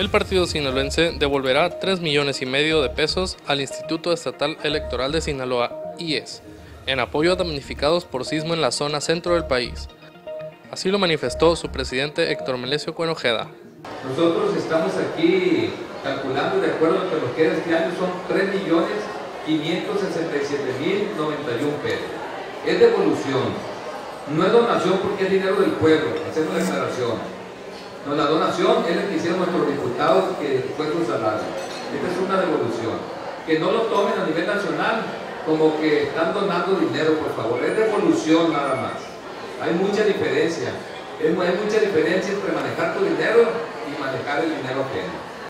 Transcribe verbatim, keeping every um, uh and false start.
El partido sinaloense devolverá tres millones y medio de pesos al Instituto Estatal Electoral de Sinaloa, I E S, en apoyo a damnificados por sismo en la zona centro del país. Así lo manifestó su presidente Héctor Melesio Cuenojeda. Nosotros estamos aquí calculando, de acuerdo a lo que nos queda este año, son tres millones quinientos sesenta y siete mil noventa y uno pesos. Es devolución, no es donación porque es dinero del pueblo, hacemos la declaración. No, la donación es la que hicieron nuestros diputados, que fue su salario. Esta es una devolución. Que no lo tomen a nivel nacional como que están donando dinero, por favor. Es devolución nada más. Hay mucha diferencia. Hay mucha diferencia entre manejar tu dinero y manejar el dinero ajeno.